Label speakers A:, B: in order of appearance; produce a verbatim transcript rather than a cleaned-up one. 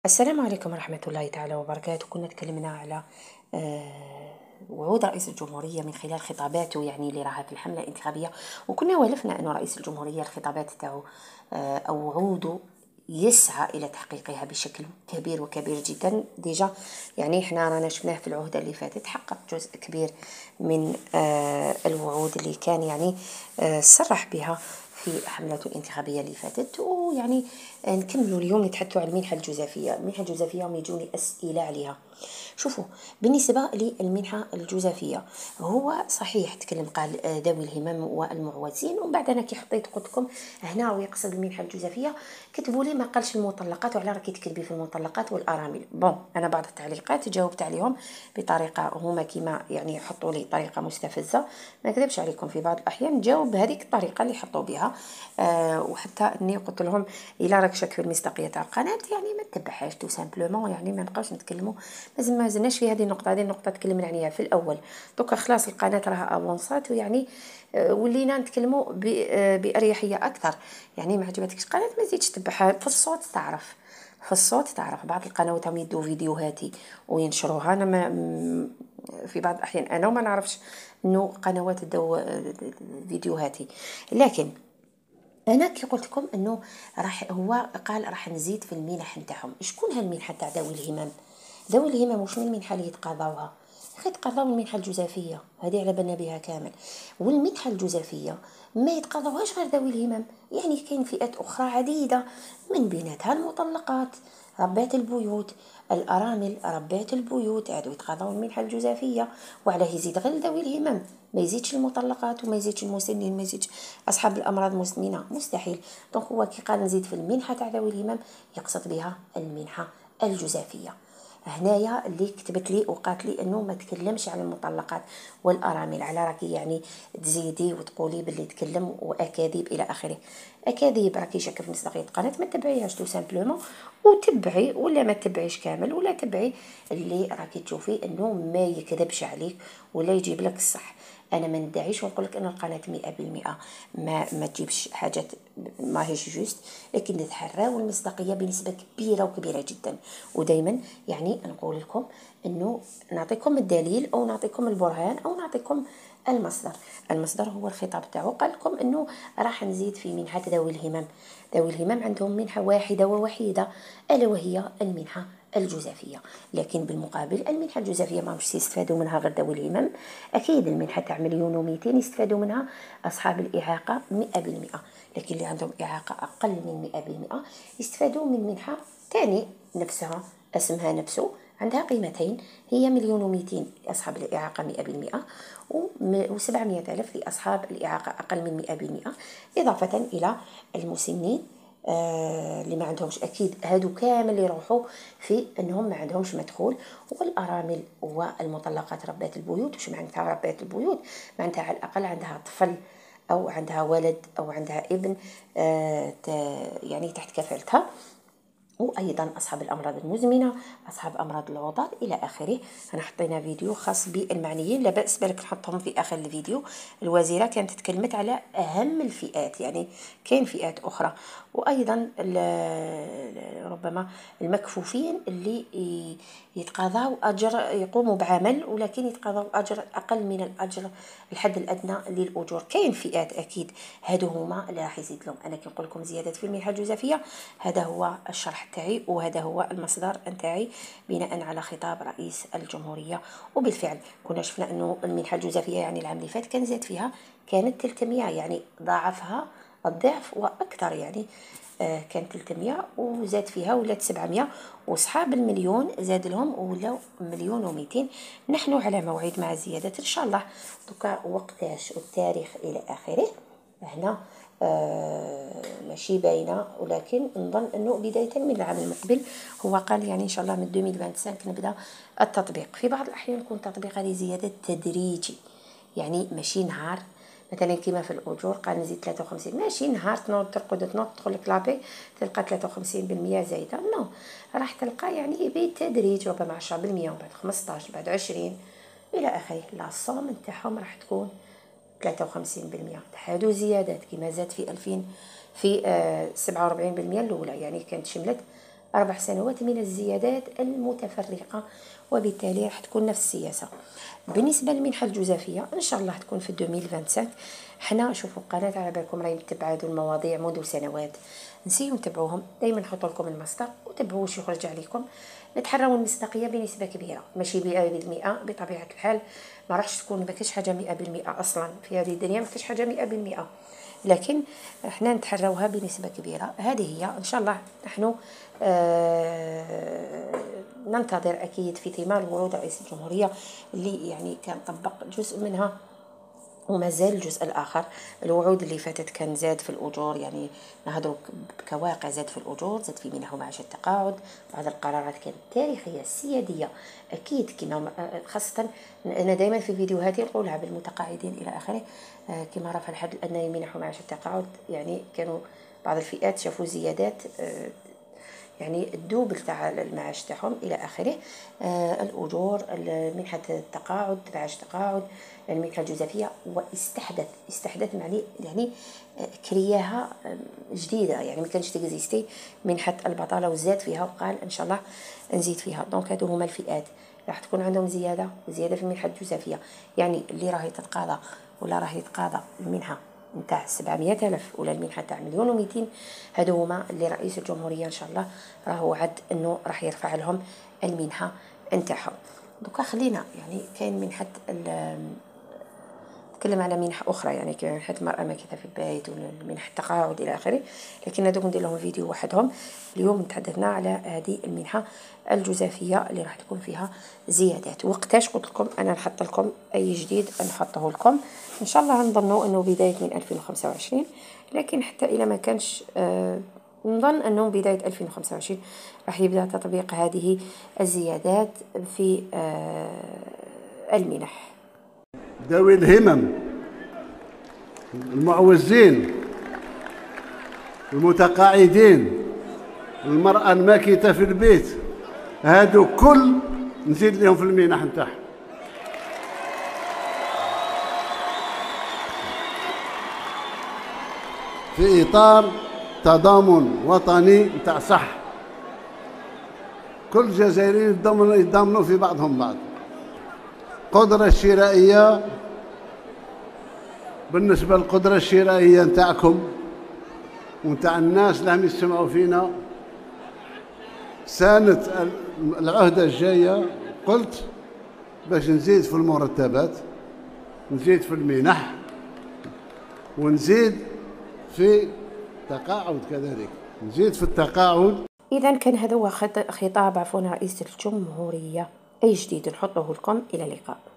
A: السلام عليكم ورحمة الله تعالى وبركاته. كنا تكلمنا على آه، وعود رئيس الجمهورية من خلال خطاباته، يعني اللي راها في الحملة الانتخابية. وكنا ولفنا أن رئيس الجمهورية الخطابات تاعو آه، أو وعوده يسعى إلى تحقيقها بشكل كبير وكبير جدا. ديجا يعني احنا رانا شفناه في العهدة اللي فاتت، حقق جزء كبير من آه، الوعود اللي كان يعني آه، صرح بها في حملته الانتخابية اللي فاتت. ويعني نكملوا اليوم نتحدثوا على المنحة الجزافية. المنحة الجزافية ويجوني أسئلة عليها. شوفوا، بالنسبة للمنحة الجزافية، هو صحيح تكلم قال ذوي الهمم والمعوزين، ومن بعد أنا كي حطيت قلت لكم هنا ويقصد المنحة الجزافية، كتبوا لي ما قالش المطلقات، وعلى راكي تكتبي في المطلقات والأرامل. بون، أنا بعض التعليقات جاوبت عليهم بطريقة هما كيما يعني يحطوا لي طريقة مستفزة. ما كذبش عليكم، في بعض الأحيان جاوب بهذيك الطريقة اللي حطوا بها. آه وحتى اني قلت لهم الى راك شاك في المصداقيه تاع القناه يعني ما تتبعهاش تو سامبلومون، يعني ما نبقاوش نتكلموا. لازم ما زلناش في هذه النقطه. هذه النقطه تكلمنا عليها في الاول، دوكا خلاص القناه راها افونسات، ويعني آه ولينا نتكلموا آه باريحيه اكثر. يعني ما عجبتكش القناه ما تزيدش تتبعها. في الصوت تعرف، في الصوت تعرف بعض القنوات هم يدوا فيديوهاتي وينشروها. انا ما في بعض الاحيان انا وما نعرفش انه قنوات دو فيديوهاتي. لكن انا كي قلت لكم انه راح هو قال راح نزيد في المنح نتاعهم. شكون هالمنحه تاع ذوي الهمم؟ ذوي الهمم واش من المنحه اللي يتقاضاوها؟ اخي يتقاضاو المنحه الجزافيه، هذه على بالنا بها كامل. والمنحه الجزافيه ما يتقاضاوهاش غير ذوي الهمم، يعني كاين فئات اخرى عديده من بيناتها المطلقات، ربات البيوت، الارامل، ربات البيوت، هادو يتقاضاو المنحه الجزافيه. وعلاه يزيد غير ذوي الهمم؟ ما يزيدش المطلقات وما يزيدش المسنين، ما يزيدش اصحاب الامراض المزمنه، مستحيل. دونك هو كي قال نزيد في المنحه تاع ذوي الهمم يقصد بها المنحه الجزافيه. هنايا اللي كتبت لي وقالت لي انه ما تكلمش على المطلقات والارامل، على راكي يعني تزيدي وتقولي باللي تكلم واكاذيب الى اخره. اكاذيب راكي شاكه في مصداقيه القناه، ما تبعيهاش تو سامبلومون، وتبعي ولا ما تبعيش كامل، ولا تبعي اللي راكي تشوفي انه ما يكذبش عليك ولا يجيب لك الصح. انا ما ندعيش ونقول لك ان القناه مئة بالمئة ما ما تجيبش حاجات ما هيش جوست، لكن نتحراو المصداقيه بنسبه كبيره وكبيره جدا. ودائما يعني نقول لكم انه نعطيكم الدليل او نعطيكم البرهان او نعطيكم المصدر. المصدر هو الخطاب تاعو، قال لكم انه راح نزيد في منحه ذوي الهمم. ذوي الهمم عندهم منحه واحده ووحيده، الا وهي المنحه الجزافيه. لكن بالمقابل المنحه الجزافيه ما مش يستفادوا منها غير ذوي الهمم. اكيد المنحه تاع مليون ومئتين يستفادوا منها اصحاب الاعاقه مئة بالمئة، لكن اللي عندهم اعاقه اقل من مئة بالمئة يستفادوا من منحه تاني نفسها اسمها نفسه، عندها قيمتين، هي مليون ومئتين لأصحاب الإعاقة مئة بالمئة، وسبعمائة ألف لأصحاب الإعاقة أقل من مئة بالمئة، إضافة إلى المسنين آه اللي ما عندهمش. اكيد هادو كامل يروحوا في انهم ما عندهمش مدخول. والارامل والمطلقات ربات البيوت، وش معناتها ربات البيوت؟ معناتها على الاقل عندها طفل او عندها ولد او عندها ابن آه يعني تحت كفالتها. وايضا اصحاب الامراض المزمنه، اصحاب امراض العضال الى اخره. انا حطينا فيديو خاص بالمعنيين، لا باس بالك نحطهم في اخر الفيديو. الوزيره كانت تكلمت على اهم الفئات، يعني كاين فئات اخرى. وايضا ربما المكفوفين اللي يتقاضوا اجر، يقوموا بعمل ولكن يتقاضوا اجر اقل من الاجر الحد الادنى للاجور. كاين فئات اكيد هادو هما اللي راح يزيد لهم. انا كنقول لكم زياده في المنحه الجزافيه، هذا هو الشرح تاعي وهذا هو المصدر نتاعي بناء على خطاب رئيس الجمهوريه. وبالفعل كنا شفنا انه المنحه الجزافيه يعني العام اللي فات كان زاد فيها، كانت ثلاثمائة، يعني ضاعفها الضعف واكثر. يعني آه كانت ثلاثمائة وزاد فيها ولات سبعمائة، واصحاب المليون زاد لهم ولاو مليون ومئتين. نحن على موعد مع زياده ان شاء الله، دوكا وقتاش والتاريخ الى اخره هنا آه ماشي باينه، ولكن نظن انه بدايه من العام المقبل. هو قال يعني ان شاء الله من ألفين وخمسة وعشرين نبدا التطبيق. في بعض الاحيان يكون تطبيق هذه زياده تدريجي، يعني ماشي نهار مثلا كما في الاجور قال نزيد ثلاثة وخمسين، ماشي نهار تنوض ترقد تنوض تدخل لك لابي تلقى ثلاثة وخمسين بالمئة زايده، نو راح تلقى يعني بالتدريج، ربما عشرة بالمئة وبعد خمسطاش بعد عشرين الى اخره. لا الصوم نتاعهم راح تكون ثلاثة وخمسين بالمئة. هادو زيادات كما زاد في ألفين في آه سبعة وأربعين بالمئة الاولى، يعني كانت شملت أربع سنوات من الزيادات المتفرقة، وبالتالي راح تكون نفس السياسة. بالنسبة للمنحة الجزافية إن شاء الله تكون في ألفين وخمسة وعشرين. حنا شوفوا القناة على بالكم راهي متبعة هذو المواضيع منذ سنوات، نسيو نتبعوهم، دائما نحط لكم المصدر وتبعوا واش يخرج عليكم. نتحروا المصداقية بنسبة كبيرة، ماشي مئة بالمئة بطبيعة الحال، ما راحش تكون ما كاينش حاجة مئة بالمئة أصلا في هذه الدنيا، ما كاينش حاجة مئة بالمئة، لكن احنا نتحروها بنسبة كبيرة. هذه هي إن شاء الله. نحن آه ننتظر أكيد في ثمار وعود رئيس الجمهورية اللي يعني كان طبق جزء منها وما زال الجزء الآخر. الوعود اللي فاتت كان زاد في الأجور، يعني نهضروا كواقع، زاد في الأجور، زاد في منح ومعاش التقاعد. بعض القرارات كانت تاريخية سيادية أكيد، كما خاصة أنا دائما في فيديوهاتي نقولها بالمتقاعدين إلى آخره، كما رفع الحد الأدنى لمنح ومعاش التقاعد، يعني كانوا بعض الفئات شافوا زيادات يعني الدوبل تاع المعاش تاعهم الى اخره. آه الاجور، منحه التقاعد، معاش التقاعد، المنحه الجزافيه، واستحدث استحدث معني يعني آه كرياها آه جديده، يعني ما كانش تيكزيستي منحه البطاله، وزاد فيها وقال ان شاء الله نزيد فيها. دونك هادو هما الفئات راح تكون عندهم زياده وزياده في المنحه الجزافيه، يعني اللي راهي تتقاضى ولا راهي يتقاضى المنحه نتاع سبعمية ألف ولا المنحة تاع مليون ومئتين، هادو هما اللي رئيس الجمهورية إن شاء الله راهو وعد إنه راح يرفع لهم المنحة نتاعهم. دوكا خلينا يعني كاين منحة نتكلم على منح أخرى، يعني كاين منحة المرأة ماكثة في البيت ومنحة التقاعد إلى آخره، لكن هادوك ندير لهم فيديو وحدهم. اليوم تحدثنا على هذه المنحة الجزافية اللي راح تكون فيها زيادات. وقتاش قلت لكم أنا نحط لكم أي جديد نحطه لكم إن شاء الله. نظنوا أنه بداية من ألفين وخمسة وعشرين، لكن حتى إلى ما كانش آه نظن أنه بداية ألفين وخمسة وعشرين راح يبدأ تطبيق هذه الزيادات في آه المنح.
B: ذوي الهمم، المعوزين، المتقاعدين، المرأة الماكثة في البيت، هادو كل نزيد لهم في المنح نتاعهم. في إطار تضامن وطني نتاع صح، كل الجزائريين يتضامنوا في بعضهم بعض. القدرة الشرائية، بالنسبة للقدرة الشرائية نتاعكم ونتاع الناس اللي هم يسمعوا فينا، سنة العهدة الجاية قلت باش نزيد في المرتبات، نزيد في المنح، ونزيد في التقاعد كذلك، نزيد في التقاعد.
A: إذا كان هذا هو خطاب عفوا رئيس الجمهورية. أي جديد نحطه لكم. إلى اللقاء.